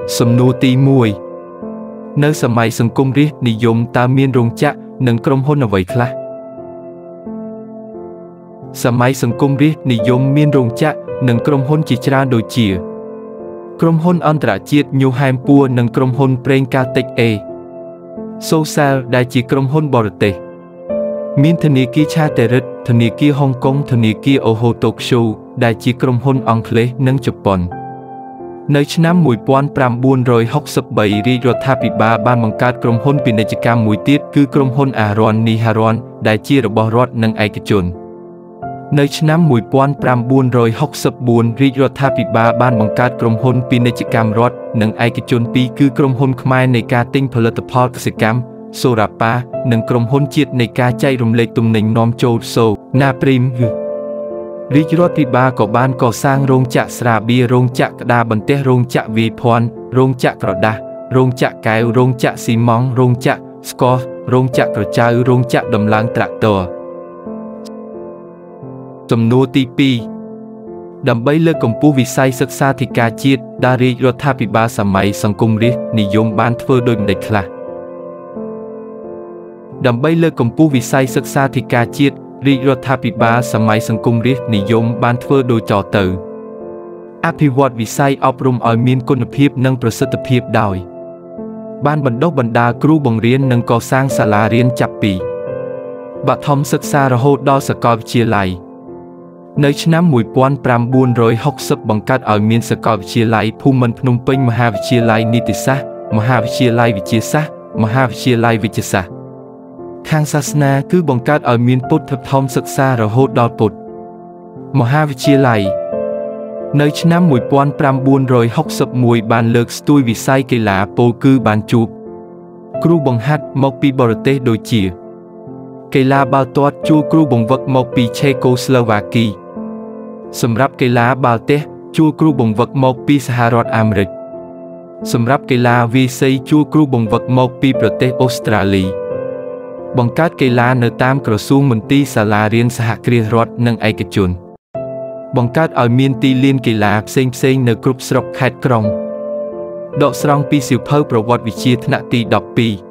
សំណួរទី1នៅសម័យសង្គមរាស្ត្រនិយមតើមានរោងចក្រនិងក្រុមហ៊ុនអ្វីខ្លះសម័យសង្គមរាស្ត្រនិយមមានរោងចក្រនិងក្រុមហ៊ុនជាច្រើនដូចជាក្រុមហ៊ុនអន្តរជាតិ New Hampur និងក្រុមហ៊ុនប្រេងកាតិច Social ដែលជាក្រុមហ៊ុនបរទេសមានធនាគារ Chartered ធនាគារហុងកុងធនាគារ Oho Tokyo ដែលជាក្រុមហ៊ុនអង់គ្លេសនិងជប៉ុននៅឆ្នាំ1963រាជរដ្ឋាភិបាលបានបង្កើតក្រុមហ៊ុនពាណិជ្ជកម្មមួយទៀតគឺក្រុមហ៊ុន Aron Niharon ដែលជារបស់រដ្ឋនិងឯកជននៅឆ្នាំ1964រាជរដ្ឋាភិបាលបានបង្កើតក្រុមហ៊ុនពាណិជ្ជកម្មរដ្ឋនិងឯកជនពីរគឺក្រុមហ៊ុនខ្មែរនៃការទិញផលិតផលកសិកម្ម Sorapa និងក្រុមហ៊ុនជាតិនៃការចែករំលែកទំនិញនាំចូល Naprim រាជរដ្ឋាភិបាលក៏បានកសាងរោងចក្រស្រាបៀររោងចក្រក្តារបន្ទះរោងចក្រវាយភ័ណ្ឌរោងចក្រក្រដាសរោងចក្រកែវរោងចក្រស៊ីម៉ង់រោងចក្រស្កររោងចក្រក្រចៅរោងចក្រដំឡើងត្រាក់ទ័រសំណួរទី2ដើម្បីលើកកម្ពស់វិស័យសិក្សាធិការជាតិដែលរាជរដ្ឋាភិបាលសម័យសង្គមរាស្ត្រនិយមបានធ្វើដូចម្តេចខ្លះដើម្បីលើកកម្ពស់វិស័យសិក្សាធិការជាតិរាជរដ្ឋាភិបាលសម័យសង្គមរាស្ត្រនិយមបានធ្វើដូចតទៅអភិវឌ្ឍវិស័យអប់រំឲ្យមានគុណភាពនិងប្រសិទ្ធភាពដោយបានបណ្ដុះបណ្ដាលគ្រូបង្រៀននិងកសាងសាលារៀនចាប់ពីបឋមសិក្សារហូតដល់សាកលវិទ្យាល័យនៅឆ្នាំ1960បង្កើតឲ្យមានសាកលវិទ្យាល័យភូមិន្ទភ្នំពេញមហាវិទ្យាល័យនីតិសាស្ត្រមហាវិទ្យាល័យវិទ្យាសាស្ត្រមហាវិទ្យាល័យវិទ្យាសាស្ត្រខាងសាសនាគឺបង្កើតឲ្យមានពុទ្ធធម្មសិក្សារហូតដល់ពុទ្ធមហាវិទ្យាល័យនៅឆ្នាំ1961បានលើកស្ទួយវិស័យកីឡាពោលគឺបានជួបគ្រូបង្ហាត់មកពីបរទេសដូចជាកីឡាបាល់ទាត់ជួលគ្រូបង្វឹកមកពីឆេកូស្លូវ៉ាគីសម្រាប់កីឡាបាល់ទះជួលគ្រូបង្វឹកមកពីសហរដ្ឋអាមេរិកសម្រាប់កីឡាវាយសីជួលគ្រូបង្វឹកមកពីប្រទេសអូស្ត្រាលីបង្កើតកីឡានៅតាមក្រសួងមន្ទីរសាលារៀនសហគ្រាសរដ្ឋនិងឯកជនបង្កើតឲ្យមានទីលានកីឡាផ្សេងៗនៅគ្រប់ស្រុកខេត្តក្រុងដកស្រង់ពីសៀវភៅប្រវត្តិវិទ្យាថ្នាក់ទី12